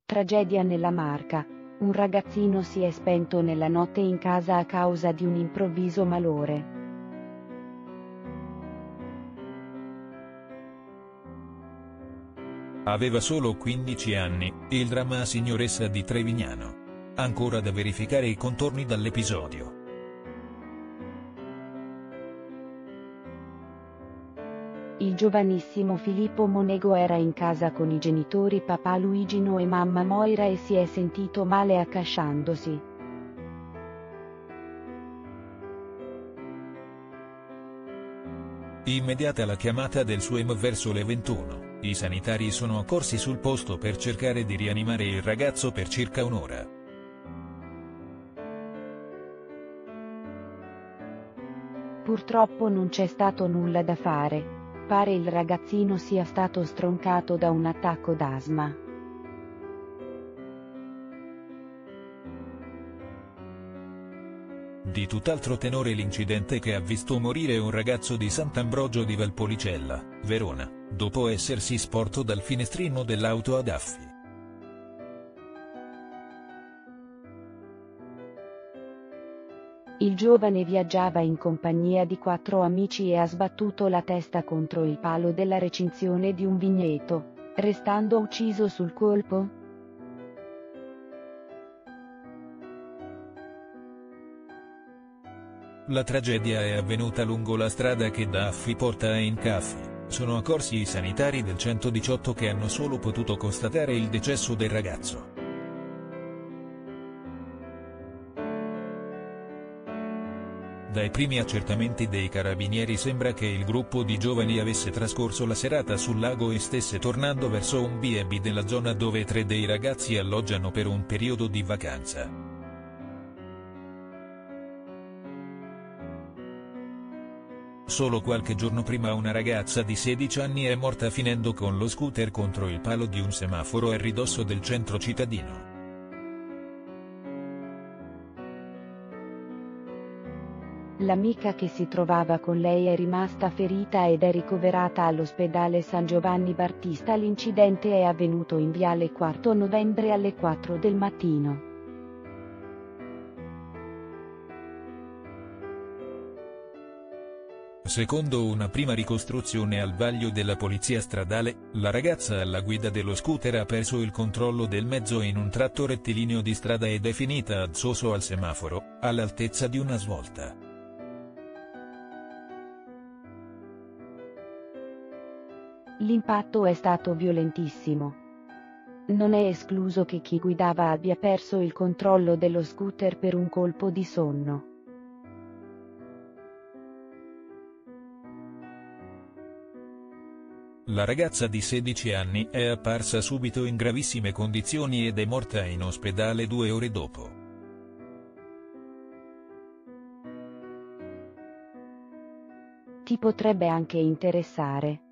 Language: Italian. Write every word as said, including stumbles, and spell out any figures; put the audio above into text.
Tragedia nella Marca. Un ragazzino si è spento nella notte in casa a causa di un improvviso malore. Aveva solo quindici anni, il dramma signoressa di Trevignano. Ancora da verificare i contorni dall'episodio. Il giovanissimo Filippo Monego era in casa con i genitori papà Luigino e mamma Moira e si è sentito male accasciandosi. Immediata la chiamata del S U E M verso le ventuno, i sanitari sono accorsi sul posto per cercare di rianimare il ragazzo per circa un'ora. Purtroppo non c'è stato nulla da fare. Pare il ragazzino sia stato stroncato da un attacco d'asma. Di tutt'altro tenore l'incidente che ha visto morire un ragazzo di Sant'Ambrogio di Valpolicella, Verona, dopo essersi sporto dal finestrino dell'auto ad Affi. Il giovane viaggiava in compagnia di quattro amici e ha sbattuto la testa contro il palo della recinzione di un vigneto, restando ucciso sul colpo. La tragedia è avvenuta lungo la strada che da Affi porta a Incaffi. Sono accorsi i sanitari del centodiciotto che hanno solo potuto constatare il decesso del ragazzo. Dai primi accertamenti dei carabinieri sembra che il gruppo di giovani avesse trascorso la serata sul lago e stesse tornando verso un bi e bi della zona dove tre dei ragazzi alloggiano per un periodo di vacanza. Solo qualche giorno prima una ragazza di sedici anni è morta finendo con lo scooter contro il palo di un semaforo a ridosso del centro cittadino. L'amica che si trovava con lei è rimasta ferita ed è ricoverata all'ospedale San Giovanni Battista. L'incidente è avvenuto in viale quarto novembre alle quattro del mattino. Secondo una prima ricostruzione al vaglio della polizia stradale, la ragazza alla guida dello scooter ha perso il controllo del mezzo in un tratto rettilineo di strada ed è finita addosso al semaforo, all'altezza di una svolta. L'impatto è stato violentissimo. Non è escluso che chi guidava abbia perso il controllo dello scooter per un colpo di sonno. La ragazza di sedici anni è apparsa subito in gravissime condizioni ed è morta in ospedale due ore dopo. Ti potrebbe anche interessare.